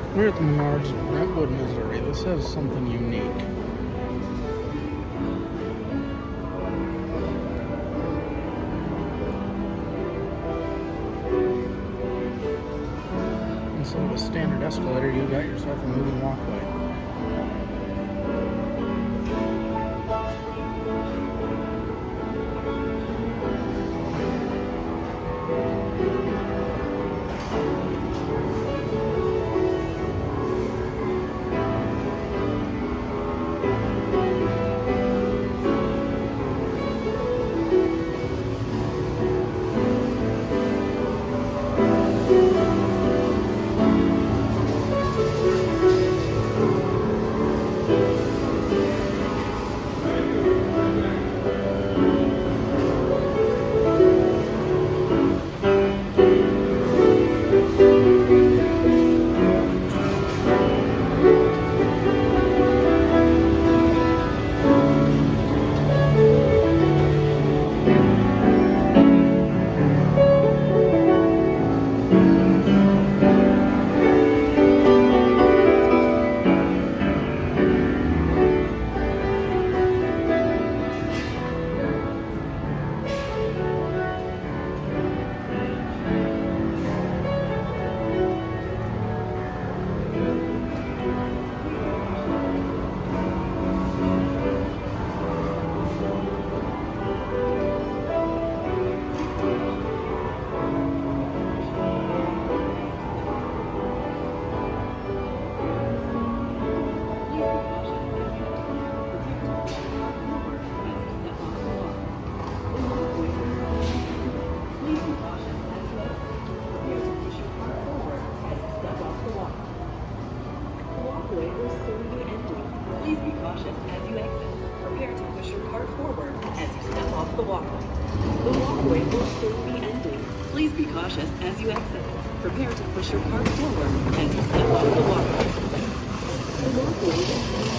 We're at the Menards in Brentwood, Missouri. This has something unique. Instead of a standard escalator, you got yourself a moving walkway. Please be cautious as you exit. Prepare to push your cart forward as you step off the walkway. The walkway will soon be ending. Please be cautious as you exit. Prepare to push your cart forward as you step off the walkway. The walkway will soon be ending.